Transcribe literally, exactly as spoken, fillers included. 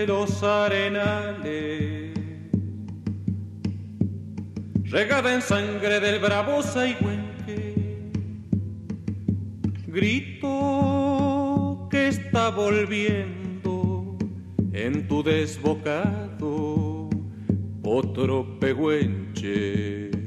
de los arenales, regada en sangre del bravo Saigüenque, grito que está volviendo en tu desbocado otro pehuenche.